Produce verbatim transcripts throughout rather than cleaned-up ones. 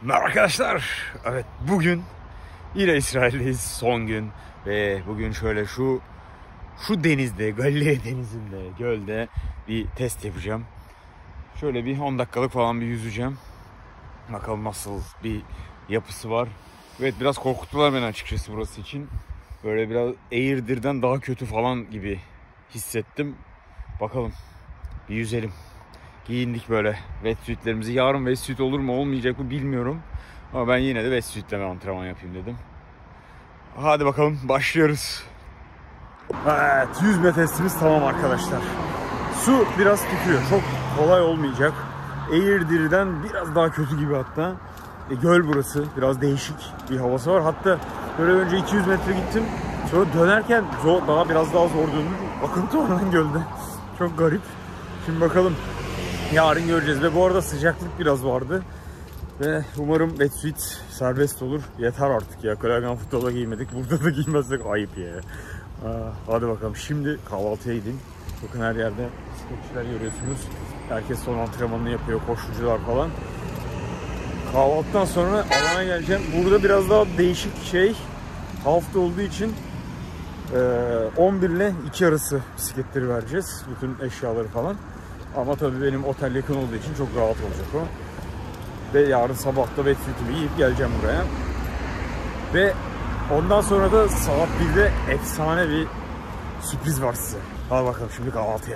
Merhaba arkadaşlar. Evet, bugün yine İsrail'deyiz, son gün ve bugün şöyle şu şu denizde, Galilea denizinde, gölde bir test yapacağım. Şöyle bir on dakikalık falan bir yüzeceğim. Bakalım nasıl bir yapısı var. Evet, biraz korkuttular beni açıkçası burası için. Böyle biraz Eğirdir'den daha kötü falan gibi hissettim. Bakalım bir yüzelim. Giyindik böyle wetsuitlerimizi. Yarın wetsuit olur mu olmayacak mı bilmiyorum. Ama ben yine de wetsuitle antrenman yapayım dedim. Hadi bakalım, başlıyoruz. Evet, yüzme testimiz tamam arkadaşlar. Su biraz tutuyor. Çok kolay olmayacak. Eğirdir'den biraz daha kötü gibi hatta. E, göl burası. Biraz değişik bir havası var. Hatta böyle önce iki yüz metre gittim. Sonra dönerken zor, daha biraz daha zor döndüm. Akıntı var lan gölde. Çok garip. Şimdi bakalım. Yarın göreceğiz ve bu arada sıcaklık biraz vardı. Ve umarım wetsuit serbest olur. Yeter artık ya. Kalagan futbola giymedik. Burada da giymezsek ayıp ya. Aa, hadi bakalım. Şimdi kahvaltıya gideyim. Bakın her yerde bisikletçiler görüyorsunuz. Herkes son antrenmanını yapıyor. Koşucular falan. Kahvaltıdan sonra alana geleceğim. Burada biraz daha değişik şey. Hafta olduğu için on bir ile iki arası bisikletleri vereceğiz. Bütün eşyaları falan. Ama tabii benim otel yakın olduğu için çok rahat olacak o. Ve yarın sabah da wetsuit'imi giyip geleceğim buraya. Ve ondan sonra da saat birde efsane bir sürpriz var size. Hadi bakalım şimdi kahvaltıya.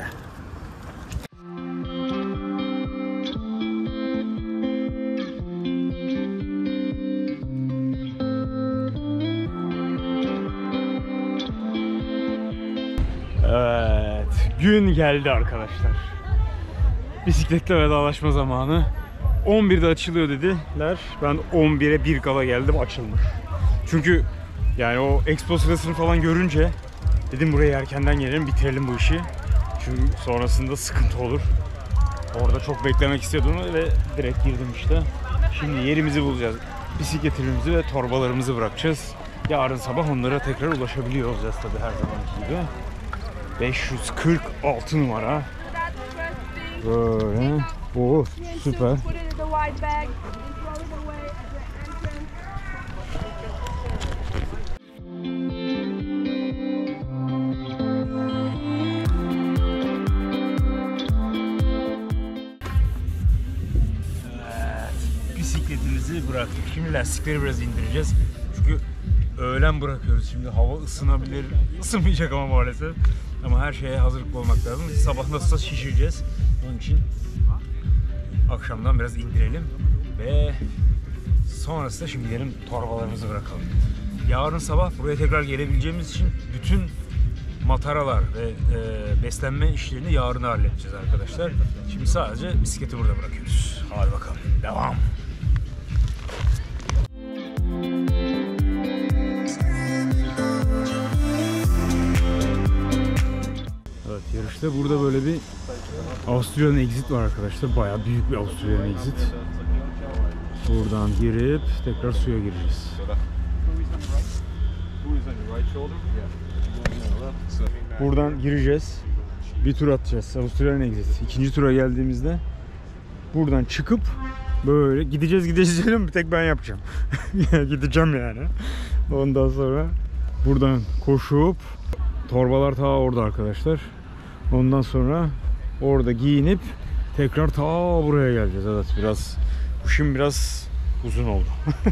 Evet, gün geldi arkadaşlar. Bisikletle vedalaşma zamanı. on birde açılıyor dediler. Ben on bire bir kala geldim, açılmış. Çünkü yani o expo sırasını falan görünce dedim buraya erkenden gelelim, bitirelim bu işi. Çünkü sonrasında sıkıntı olur. Orada çok beklemek istiyordum ve direkt girdim işte. Şimdi yerimizi bulacağız. Bisikletimizi ve torbalarımızı bırakacağız. Yarın sabah onlara tekrar ulaşabiliyor olacağız tabii her zamanki gibi. beş yüz kırk altı numara. Böyle. Oo, süper. Bisikletimizi bıraktık. Şimdi lastikleri biraz indireceğiz. Çünkü öğlen bırakıyoruz. Şimdi hava ısınabilir. Isınmayacak ama maalesef. Ama her şeye hazırlıklı olmak lazım. Sabah nasılsa şişireceğiz. Onun için akşamdan biraz indirelim ve sonrasında şimdi gidelim torbalarımızı bırakalım. Yarın sabah buraya tekrar gelebileceğimiz için bütün mataralar ve e, beslenme işlerini yarın halledeceğiz arkadaşlar. Şimdi sadece bisikleti burada bırakıyoruz. Hadi bakalım, devam. Evet, yarışta burada böyle bir Australian exit var arkadaşlar. Bayağı büyük bir Australian exit. Buradan girip tekrar suya gireceğiz. Buradan gireceğiz. Bir tur atacağız. Australian exit. İkinci tura geldiğimizde buradan çıkıp böyle gideceğiz gideceğiz bir tek ben yapacağım. Gideceğim yani. Ondan sonra buradan koşup torbalar ta orada arkadaşlar. Ondan sonra orada giyinip tekrar ta buraya geleceğiz. Evet, biraz bu şimdi biraz uzun oldu.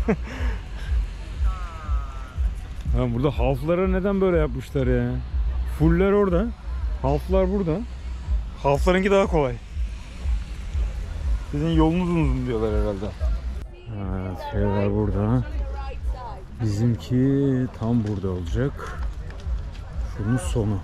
Ha, burada halflara neden böyle yapmışlar ya? Fuller orada, halflar burada. Halflarınki daha kolay. Sizin yolunuz uzun diyorlar herhalde. Evet, şeyler burada. Bizimki tam burada olacak. Şunun sonu.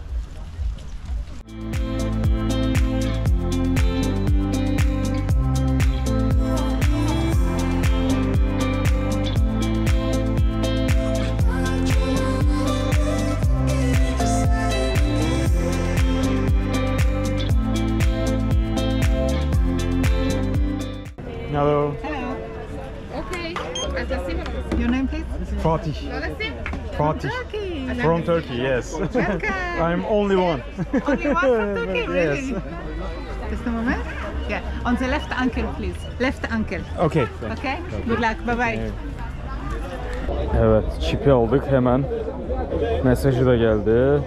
Hello. Hello. Okay. Your name, please? Fatih. Fatih. Turkey. From Turkey, yes. Welcome. I'm only one. Only one from Turkey, Yes. really? Just a moment. Yeah, on the left ankle, please. Left ankle. Okay. Okay? Good luck. Bye bye. Evet, çipi aldık hemen. Mesajı da geldi.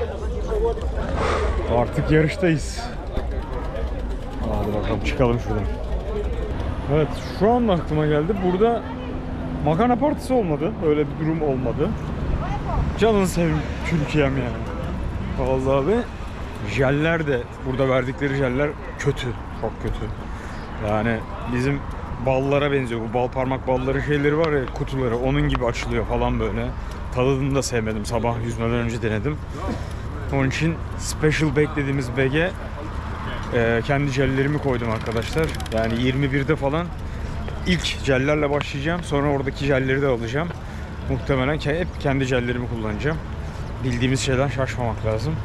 Artık yarıştayız. Hadi bakalım çıkalım şuradan. Evet, şu an aklıma geldi. Burada makarna partisi olmadı. Öyle bir durum olmadı. Canını seveyim Türkiye'm yani. Vallahi abi. Jeller de, burada verdikleri jeller kötü. Çok kötü. Yani bizim ballara benziyor. Bu bal parmak balları şeyleri var ya, kutuları. Onun gibi açılıyor falan böyle. Tadını da sevmedim. Sabah yüzmeden önce denedim. Onun için special beklediğimiz bege e, kendi jellerimi koydum arkadaşlar. Yani yirmi birde falan ilk jellerle başlayacağım. Sonra oradaki jelleri de alacağım. Muhtemelen hep kendi jellerimi kullanacağım. Bildiğimiz şeyden şaşmamak lazım.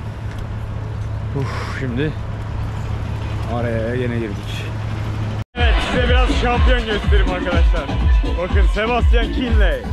Uf, şimdi araya yine girdik. Evet, size biraz şampiyon göstereyim arkadaşlar. Bakın, Sebastian Kienle.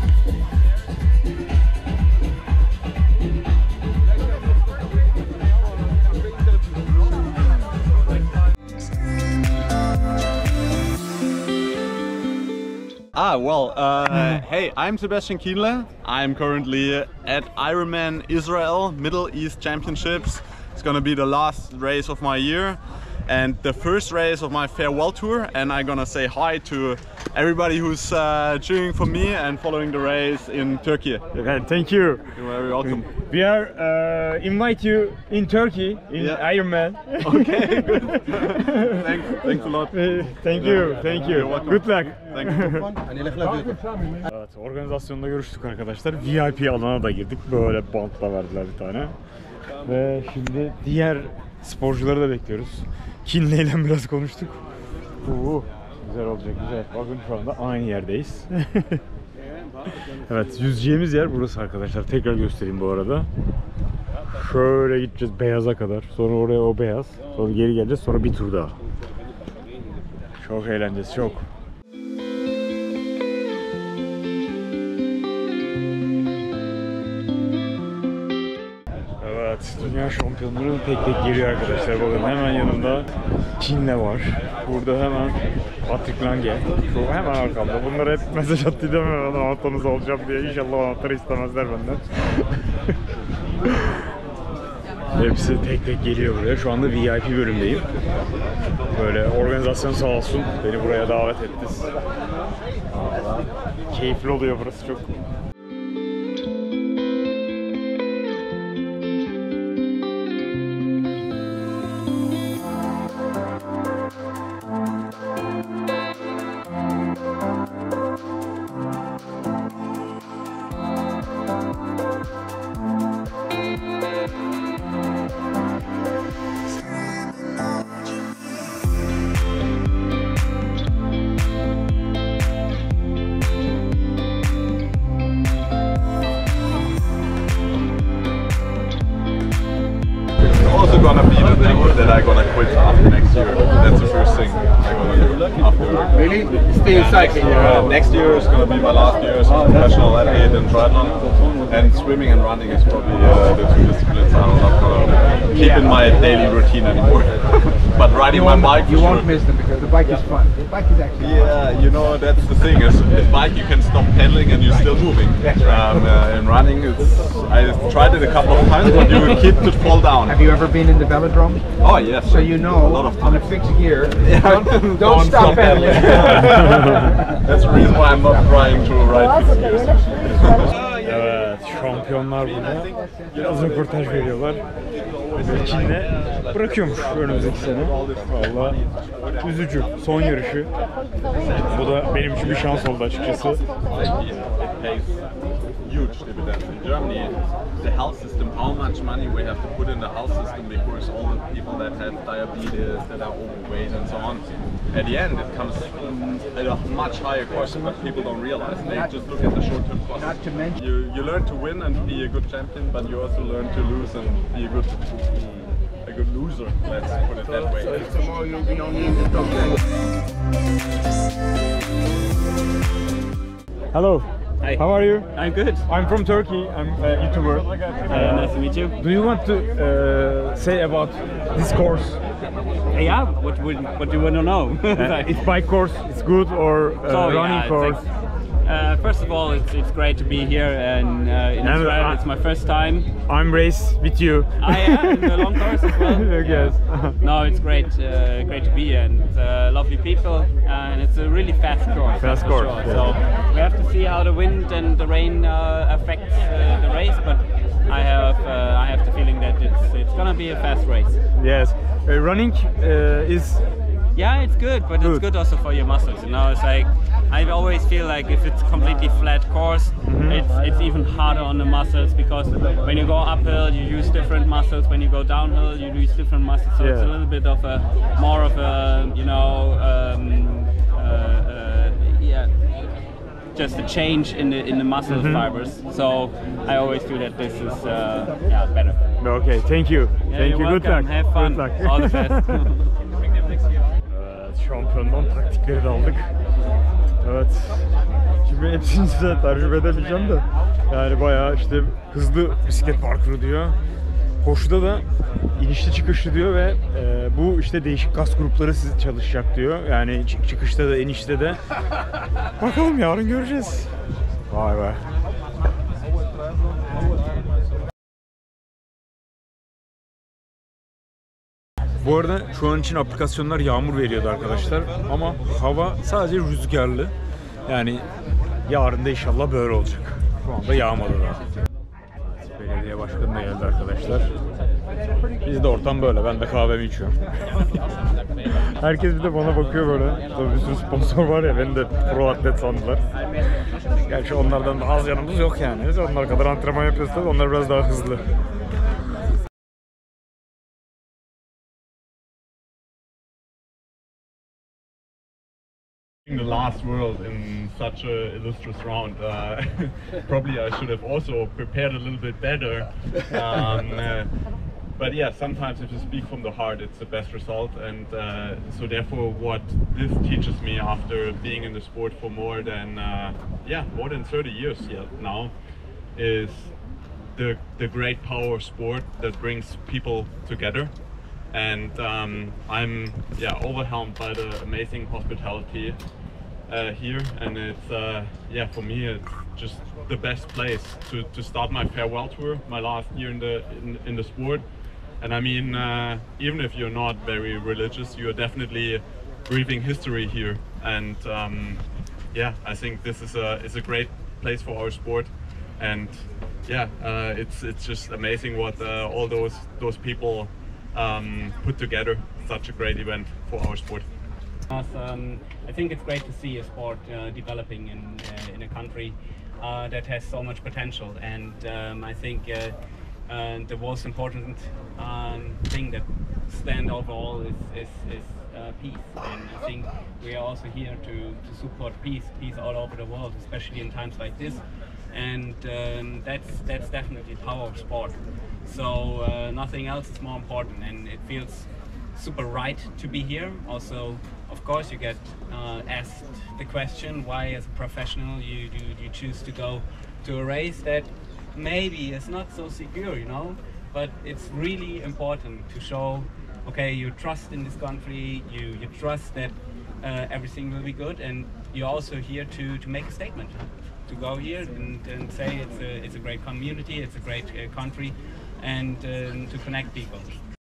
Ah, well, uh, hey, I'm Sebastian Kienle. I'm currently at Ironman Israel Middle East Championships. It's gonna be the last race of my year and the first race of my farewell tour, and I'm gonna say hi to everybody who's uh, cheering for me and following the race in Turkey. Okay, thank you. You're very welcome. We are uh, invite you in Turkey in Yeah. Ironman. Okay, good. thanks, thanks a lot. Thank you, thank you. You're welcome. Good luck. Thank you. Evet, organizasyonda görüştük arkadaşlar. V I P alana da girdik. Böyle bantla verdiler bir tane. Ve şimdi diğer sporcuları da bekliyoruz. Kienle ile biraz konuştuk. Oo, güzel olacak, güzel. Bakın şu anda aynı yerdeyiz. Evet, yüzeceğimiz yer burası arkadaşlar. Tekrar göstereyim bu arada. Şöyle gideceğiz beyaza kadar. Sonra oraya o beyaz. Sonra geri geleceğiz. Sonra bir tur daha. Çok eğleneceğiz, çok. Evet, dünya şampiyonları tek tek geliyor arkadaşlar. Bakın hemen yanımda Kienle var. Burada hemen Patrick Lange. Şu hemen arkamda. Bunlara hep mesaj attıydım hemen anahtarınızı alacağım diye. İnşallah anahtarı istemezler benden. Hepsi tek tek geliyor buraya. Şu anda V I P bölümdeyim. Böyle organizasyon sağ olsun beni buraya davet etti. Keyifli oluyor burası çok. Also gonna be the thing that I'm gonna quit after next year. That's the first thing I'm gonna do after. Really? Stay cycling. Uh, next year is gonna be my last year as a professional athlete in triathlon, and swimming and running is probably uh, the two disciplines I'm not gonna keep in my daily routine anymore. But riding my bike, You for won't sure. miss them because the bike is fun. The bike is actually Yeah, you know, that's the thing is with bike you can stop pedaling and you're still moving. Um, uh, in running, it's I tried it a couple of times, but you keep to fall down. Have you ever been in the velodrome? Oh yes. So you know, a lot of on a times. fixed gear, Yeah. don't, don't stop pedaling. That's the reason why I'm not trying to ride fixed gears. Evet, şampiyonlar burada. Biraz röportaj veriyorlar. Kienle bırakıyormuş önümüzdeki sene. Valla üzücü. Son yarışı. Bu da benim için bir şans oldu açıkçası. Huge dividends in Germany. The health system, how much money we have to put in the health system because all the people that have diabetes, that are overweight and so on, at the end it comes at a much higher cost, but people don't realize. They just look at the short-term cost. Not to mention, You, you learn to win and be a good champion, but you also learn to lose and be a good a good loser. Let's put it that way. tomorrow you'll be on the top ten. Hello. Hi, Hi. How are you? I'm good. I'm from Turkey. I'm a YouTuber. Uh, nice to meet you. Do you want to uh, say about this course? Uh, yeah, what would what do you want to know? Uh, it's bike course, it's good, or uh, So, running yeah, it's course? like- Uh, first of all, it's, it's great to be here and uh, in And, Israel. uh, It's my first time. I'm race with you. I am in the long course as well. Yes. No, it's great, uh, great to be here, and uh, lovely people, and it's a really fast course. Fast that's for course, sure. yeah. So we have to see how the wind and the rain uh, affects uh, the race, but I have uh, I have the feeling that it's it's gonna be a fast race. Yes. Uh, running uh, is Yeah, it's good, but Good. it's good also for your muscles. You know, it's like I always feel like if it's completely flat course, it's it's even harder on the muscles because when you go uphill, you use different muscles. When you go downhill, you use different muscles. So it's a Yeah. little bit of a more of a you know um, uh, uh, yeah. Just a change in the in the muscle fibers. So I always feel that this is uh, yeah better. okay. Thank you. Yeah, Thank you're you. Good welcome. luck. Have fun. Good luck. All the best. Evet, şampiyondan taktikleri de aldık. Evet. Şimdi hepsini size tercüme edemeyeceğim de. Yani bayağı işte hızlı bisiklet parkuru diyor. Koşuda da inişli çıkışlı diyor ve e, bu işte değişik kas grupları siz çalışacak diyor. Yani çık- çıkışta da inişte de. Bakalım yarın göreceğiz. Vay be. Bu arada şu an için aplikasyonlar yağmur veriyordu arkadaşlar ama hava sadece rüzgarlı. Yani yarın da inşallah böyle olacak. Şu anda yağmadı da. Belediye başkanı da geldi arkadaşlar. Bizde ortam böyle. Ben de kahvemi içiyorum. Herkes bir de bana bakıyor böyle. Tabii bir sürü sponsor var ya, beni de pro atlet sandılar. Gerçi onlardan daha az yanımız yok yani. Biz onlar kadar antrenman yapıyoruz tabii. Onlar biraz daha hızlı. The last world in such a illustrious round. Uh, probably I should have also prepared a little bit better. Um, uh, but yeah, sometimes if you speak from the heart, it's the best result. And uh, so therefore, what this teaches me after being in the sport for more than uh, yeah more than thirty years yeah, now is the the great power of sport that brings people together. And um, I'm yeah overwhelmed by the amazing hospitality uh, here, and it's uh, yeah for me it's just the best place to, to start my farewell tour, my last year in the in, in the sport. And I mean, uh, even if you're not very religious, you are definitely breathing history here. And um, yeah, I think this is a is a great place for our sport. And yeah, uh, it's it's just amazing what uh, all those those people. Um, put together such a great event for our sport. Um, I think it's great to see a sport uh, developing in uh, in a country uh, that has so much potential, and um, I think uh, uh, the most important um, thing that stand overall is is, is uh, peace. And I think we are also here to, to support peace, peace all over the world, especially in times like this. And um, that's that's definitely the power of sport. So uh, nothing else is more important, and it feels super right to be here. Also, of course, you get uh, asked the question why, as a professional, you do you choose to go to a race that maybe is not so secure, you know. But it's really important to show, okay, you trust in this country, you you trust that uh, everything will be good, and you're also here to to make a statement. To go here and, and say it's a, it's a great community, it's a great uh, country, and um, to connect people.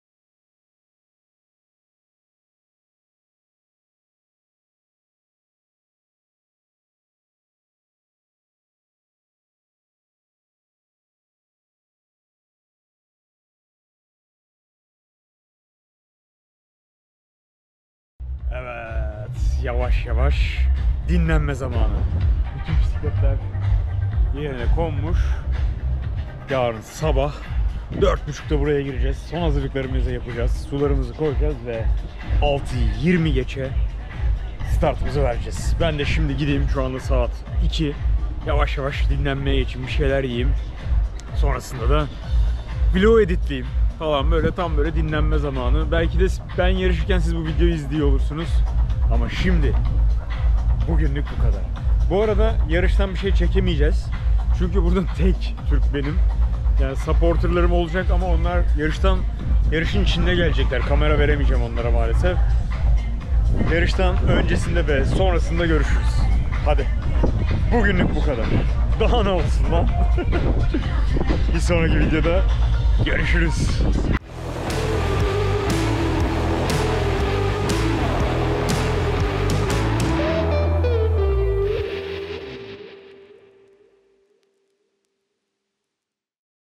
Evet, yavaş yavaş dinlenme zamanı. Bütün bisikletler yerine konmuş. Yarın sabah dört buçukta buraya gireceğiz. Son hazırlıklarımızı yapacağız. Sularımızı koyacağız ve altıyı yirmi geçe startımızı vereceğiz. Ben de şimdi gideyim, şu anda saat iki. Yavaş yavaş dinlenmeye geçeyim, bir şeyler yiyeyim. Sonrasında da vlog editleyeyim falan, böyle tam böyle dinlenme zamanı. Belki de ben yarışırken siz bu videoyu izliyor olursunuz. Ama şimdi bugünlük bu kadar. Bu arada yarıştan bir şey çekemeyeceğiz. Çünkü burada tek Türk benim. Yani supporterlarım olacak ama onlar yarıştan yarışın içinde gelecekler. Kamera veremeyeceğim onlara maalesef. Yarıştan öncesinde ve sonrasında görüşürüz. Hadi. Bugünlük bu kadar. Daha ne olsun lan? Bir sonraki videoda görüşürüz.